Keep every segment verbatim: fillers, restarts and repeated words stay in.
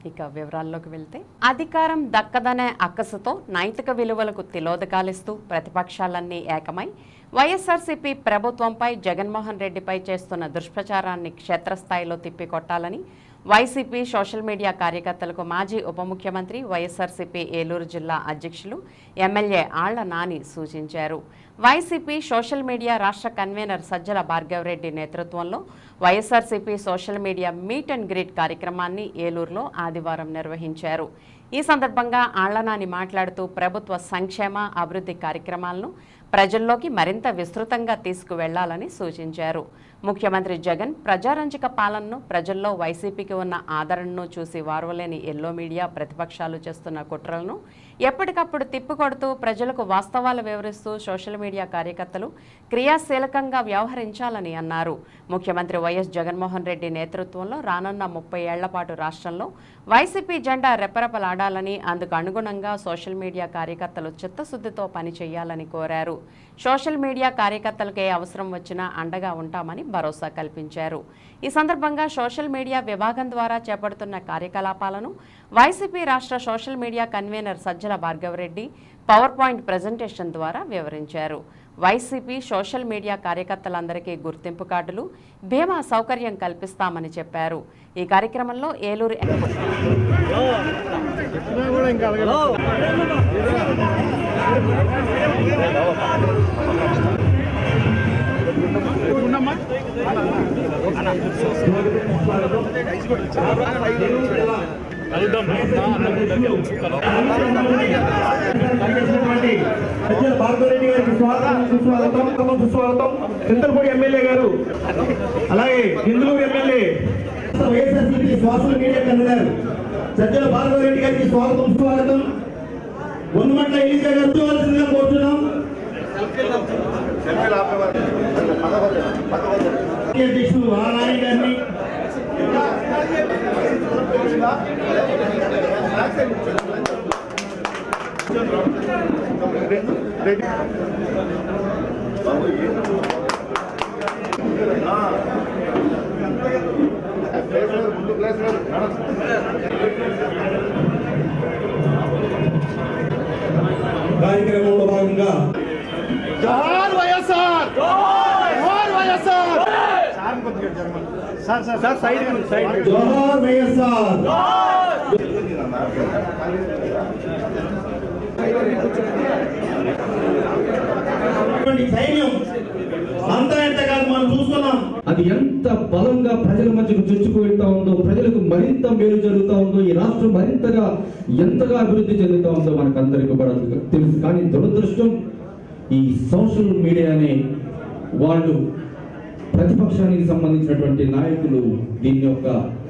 ఇక వివరాల్లోకి వెళ్తే అధికారం దక్కదనే అక్కసుతో నైతిక విలువలకు తిలోదకాలిస్తూ ప్రతిపక్షాలన్నీ ఏకమై వైఎస్ఆర్సీపీ ప్రభుత్వంపై జగన్మోహన్ రెడ్డిపై చేస్తున్న దుష్ప్రచారాన్ని క్షేత్రస్థాయిలో తిప్పికొట్టాలని వైసీపీ సోషల్ మీడియా కార్యకర్తలకు మాజీ ఉప ముఖ్యమంత్రి వైఎస్ఆర్సీపీ ఏలూరు జిల్లా అధ్యక్షులు ఎమ్మెల్యే ఆళ్ల నాని సూచించారు. వైసీపీ సోషల్ మీడియా రాష్ట్ర కన్వీనర్ సజ్జల భార్గవరెడ్డి నేతృత్వంలో YSRCP social media meet and greet కార్యక్రమాన్ని ఏలూరులో ఆదివారం నిర్వహించారు. ఈ సందర్భంగా ఆళ్ల నాని మాట్లాడుతూ ప్రభుత్వ సంక్షేమ అభివృద్ధి కార్యక్రమాలను ప్రజల్లోకి మరింత విస్తృతంగా తీసుకువెళ్లాలని సూచించారు. ముఖ్యమంత్రి జగన్ ప్రజారంజక పాలనను, ప్రజల్లో వైసీపీకి ఉన్న ఆదరణను చూసి వారవలేని ఎల్లో మీడియా ప్రతిపక్షాలు చేస్తున్న కుట్రలను ఎప్పటికప్పుడు తిప్పికొడుతూ ప్రజలకు వాస్తవాలు వివరిస్తూ సోషల్ మీడియా కార్యకర్తలు క్రియాశీలకంగా వ్యవహరించాలని అన్నారు. ముఖ్యమంత్రి వైఎస్ జగన్మోహన్ రెడ్డి నేతృత్వంలో రానున్న ముప్పై ఏళ్ల పాటు రాష్ట్రంలో వైసీపీ జెండా రెప్పరెపలాడాలని, అందుకు అనుగుణంగా సోషల్ మీడియా కార్యకర్తలు చిత్తశుద్ధితో పనిచేయాలని కోరారు. సోషల్ మీడియా కార్యకర్తలకు ఏ అవసరం వచ్చినా అండగా ఉంటామని భరోసా కల్పించారు. ఈ సందర్భంగా సోషల్ మీడియా విభాగం ద్వారా చేపడుతున్న కార్యకలాపాలను వైసీపీ రాష్ట్ర social media convener Sajjala Bhargava Reddy power point presentation ద్వారా వివరించారు. వైసీపీ సోషల్ మీడియా కార్యకర్తలందరికీ గుర్తింపు కార్డులు, బీమా సౌకర్యం కల్పిస్తామని చెప్పారు. ఈ కార్యక్రమంలో ఏలూరు భార్గవరెడ్డి గారికి స్వాగతం సుస్వాగతం సుస్వాగతం చింతలపూడి ఎమ్మెల్యే గారు, అలాగే Induluru MLA YSRCP social media convener Sajjala Bhargava Reddy గారికి స్వాగతం సుస్వాగతం. ఉన్నమట్ల ఎలిజా గారు చూడాల్సిందిగా కోరుతున్నాం. అధ్యక్షుడు ఆనాని గారిని, కార్యక్రమంలో భాగంగా జోహార్ వైఎస్ఆర్, జోహార్ YSR, sir sir side side జోహార్ వైఎస్ఆర్. సైన్యం అంతా ఎంత కాదు మనం చూస్తున్నాం. అది ఎంత బలంగా ప్రజల మధ్యకు చొచ్చుకుపోతా ఉందో, ప్రజలకు మరింత మేలు జరుగుతూ ఉందో, ఈ రాష్ట్రం మరింతగా ఎంతగా అభివృద్ధి చెందుతూ ఉందో మనకు అందరికీ కూడా తెలుసు. కానీ దురదృష్టం, ఈ సోషల్ మీడియానే వాళ్ళు ప్రతిపక్షానికి సంబంధించినటువంటి నాయకులు దీన్ని ఒక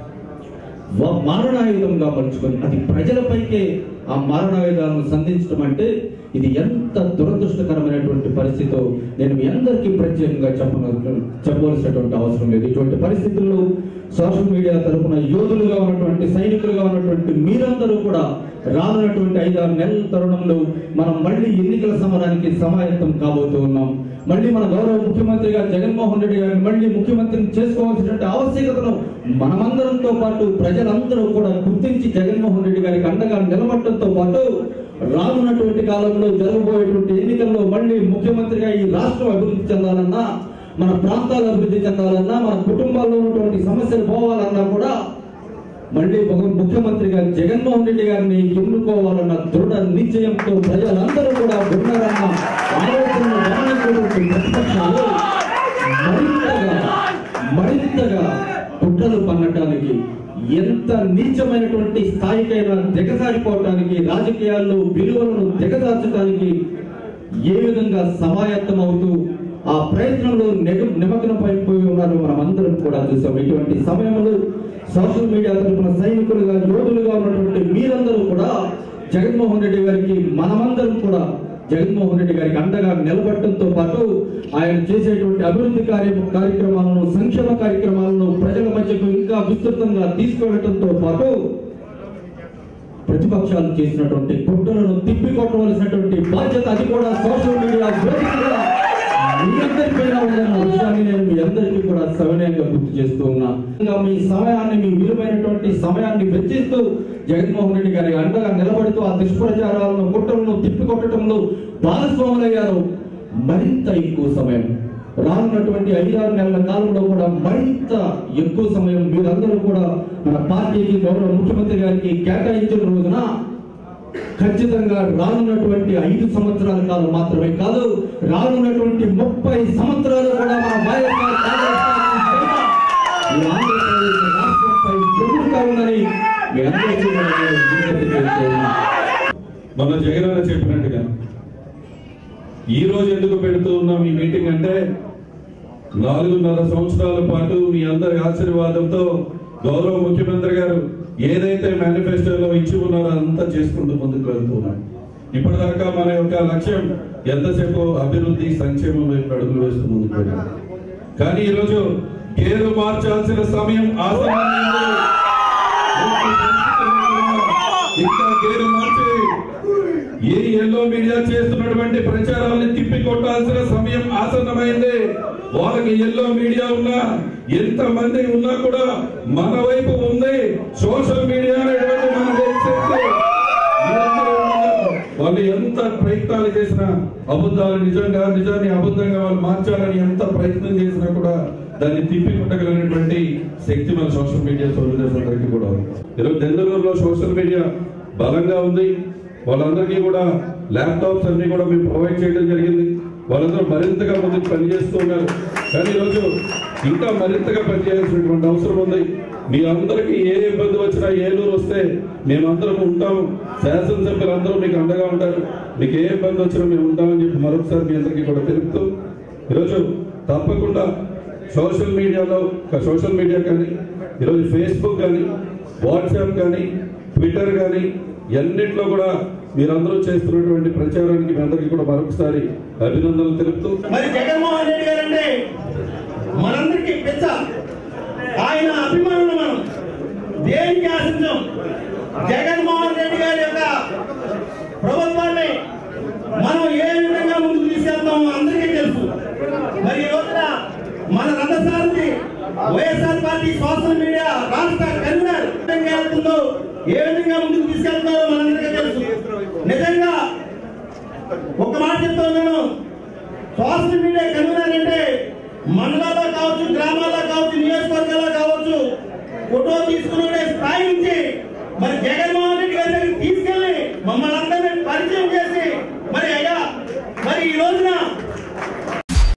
మారణాయుధంగా మలుచుకొని అది ప్రజలపైకే ఆ మారణాయుధాలను సంధించడం అంటే ఇది ఎంత దురదృష్టకరమైనటువంటి పరిస్థితో నేను మీ అందరికీ ప్రత్యేకంగా చెప్ప చెప్పవలసినటువంటి అవసరం లేదు. ఇటువంటి పరిస్థితుల్లో సోషల్ మీడియా తరఫున యోధులుగా ఉన్నటువంటి సైనికులుగా ఉన్నటువంటి మీరందరూ కూడా రానున్నటువంటి ఐదారు నెలల తరుణంలో మనం మళ్ళీ ఎన్నికల సమరానికి సమాయత్తం కాబోతూ ఉన్నాం. మళ్ళీ మన గౌరవ ముఖ్యమంత్రిగా జగన్మోహన్ రెడ్డి గారిని మళ్ళీ ముఖ్యమంత్రిని చేసుకోవాల్సినటువంటి ఆవశ్యకతను మనమందరంతో పాటు ప్రజలందరూ కూడా గుర్తించి జగన్మోహన్ రెడ్డి గారికి అండగా నిలబడటంతో పాటు రానున్నటువంటి కాలంలో జరగబోయేటువంటి ఎన్నికల్లో మళ్ళీ ముఖ్యమంత్రిగా ఈ రాష్ట్రం అభివృద్ధి చెందాలన్నా, మన ప్రాంతాలు అభివృద్ధి చెందాలన్నా, మన కుటుంబాల్లో ఉన్నటువంటి సమస్యలు పోవాలన్నా కూడా మళ్ళీ ముఖ్యమంత్రిగా జగన్మోహన్ రెడ్డి గారిని ఎన్నుకోవాలన్న దృఢ నిశ్చయంతో ప్రజలందరూ కూడా ఉన్నారన్న ఆలోచనను గమనించినటువంటి ప్రతిపక్షాలు మరింతగా మరింతగా కుట్రలు పన్నటానికి, ఎంత నీచమైనటువంటి స్థాయికైనా దిగజారిపోవటానికి, రాజకీయాల్లో విలువలను దిగజార్చడానికి ఏ విధంగా సమాయత్తం అవుతూ ఆ ప్రయత్నంలో నిమగ్నమైపోయి ఉన్నారు మనం అందరం కూడా చూసాం. ఇటువంటి సమయంలో సోషల్ మీడియా తరఫున సైనికులుగా యోధులుగా ఉన్నటువంటి మీరందరూ కూడా జగన్మోహన్ రెడ్డి గారికి మనమందరం కూడా జగన్మోహన్ రెడ్డి గారికి అండగా నిలబడటంతో పాటు ఆయన చేసేటువంటి అభివృద్ధి కార్య కార్యక్రమాలను సంక్షేమ కార్యక్రమాలను ప్రజల మధ్యకు ఇంకా విస్తృతంగా తీసుకువెళ్ళటంతో పాటు ప్రతిపక్షాలు చేసినటువంటి కుట్రలను తిప్పికొట్టవలసినటువంటి బాధ్యత అది కూడా సోషల్ మీడియా వేదికగా మీ అందరిపైన ఉందన్న విషయాన్ని నేను మీ అందరికీ కూడా సవినయంగా గుర్తు చేస్తూ ఉన్నా. ఇంకా మీ సమయాన్ని, మీ విలువైనటువంటి సమయాన్ని వెచ్చిస్తూ జగన్మోహన్ రెడ్డి గారి అండగా నిలబడుతూ ఆ దుష్ప్రచారాలను, కుట్రలను తిప్పికొట్టడంలో భాగస్వాములయ్యారు. మరింత ఎక్కువ సమయం రానున్నటువంటి ఐదారు నెలల కాలంలో కూడా మరింత ఎక్కువ సమయం మీరందరూ కూడా మన పార్టీకి, గౌరవ ముఖ్యమంత్రి గారికి కేటాయించిన రోజున ఖచ్చితంగా రానున్నటువంటి ఐదు సంవత్సరాల కాలం మాత్రమే కాదు, రానున్నటువంటి ముప్పై సంవత్సరాలు కూడా మన వైఎస్ఆర్ ఆంధ్రప్రదేశ్ రాష్ట్రంపై ఎదురుగా ఉందని మీ అందరికీ మన జగన్ చెప్పినట్టుగా ఈ రోజు ఎందుకు పెడుతూ ఉన్నాం ఈ మీటింగ్ అంటే, నాలుగున్నర సంవత్సరాల పాటు మీ అందరి ఆశీర్వాదంతో గౌరవ ముఖ్యమంత్రి గారు ఏదైతే మేనిఫెస్టోలో ఇచ్చి ఉన్నారో అంతా చేసుకుంటూ ముందుకు వెళ్తూ ఉన్నాం. ఇప్పటిదాకా మన యొక్క లక్ష్యం ఎంతసేపు అభివృద్ధి, సంక్షేమం వైపు అడుగులు వేస్తూ ముందుకు వెళ్ళాం. కానీ ఈరోజు గేరు మార్చాల్సిన సమయం ఆసన్నమైంది. ఇంకా గేరు మార్చి ఈ ఎల్లో మీడియా చేస్తున్నటువంటి ప్రచారాన్ని తిప్పి కొట్టాల్సిన సమయం ఆసన్నమైంది. వాళ్ళకి ఎల్లో మీడియా ఉన్నా, ఎంత మంది ఉన్నా కూడా మన వైపు ఉంది సోషల్ మీడియా అనేటువంటి మన వాళ్ళు ఎంత ప్రయత్నాలు చేసినా, అబద్ధాలు నిజంగా, నిజాన్ని అబద్ధంగా వాళ్ళు మార్చాలని ఎంత ప్రయత్నం చేసినా కూడా దాన్ని తిప్పి కొట్టగలిగినటువంటి శక్తి మన సోషల్ మీడియా సోదరులందరికీ కూడా ఉంది. ఈరోజు దెందులూరులో సోషల్ మీడియా బలంగా ఉంది. వాళ్ళందరికీ కూడా ల్యాప్టాప్స్ అన్ని కూడా మేము ప్రొవైడ్ చేయడం జరిగింది. వాళ్ళందరూ మరింతగా ముందుకు పనిచేస్తూ ఉన్నారు. కానీ ఈరోజు ఇంకా మరింతగా పనిచేయాల్సినటువంటి అవసరం ఉంది. మీ అందరికీ ఏ ఇబ్బంది వచ్చినా, ఏలూరు వస్తే మేమందరం ఉంటాము, శాసనసభ్యులందరూ మీకు అండగా ఉంటారు. మీకు ఏ ఇబ్బంది వచ్చినా మేము ఉంటామని చెప్పి మరొకసారి మీ అందరికీ కూడా తెలుపుతూ, ఈరోజు తప్పకుండా సోషల్ మీడియాలో సోషల్ మీడియా కానీ, ఈరోజు ఫేస్బుక్ కానీ, వాట్సాప్ కానీ, ట్విట్టర్ కానీ ఎన్నిట్లో కూడా మీరందరూ చేస్తున్నటువంటి ప్రచారానికి మీ అందరికీ కూడా మరొకసారి అభినందనలు తెలుపుతూ, మరి జగన్మోహన్ రెడ్డి గారు అంటే మనందరికీ పెద్ద ఆయన అభిమానులు. మనం దేనికి ఆశించాం? జగన్మోహన్ రెడ్డి గారి యొక్క ప్రభుత్వాన్ని మనం ఏ విధంగా ముందుకు తీసుకెళ్తామో అందరికీ తెలుసు. మరి ఈ రోజున మన రథసారథి వైఎస్ఆర్ పార్టీ సోషల్ మీడియా రాష్ట్ర కన్వీనర్ వెళ్తుందో, ఏ విధంగా ముందుకు తీసుకెళ్తున్నారో మనందరికీ తెలుసు. నిజంగా ఒక మాట చెప్తున్నాను, సోషల్ మీడియా కన్వీనర్ అంటే మండలాల్లో కావచ్చు, గ్రామాల్లో కావచ్చు, నియోజకవర్గాల్లో కావచ్చు, ఫోటో తీసుకు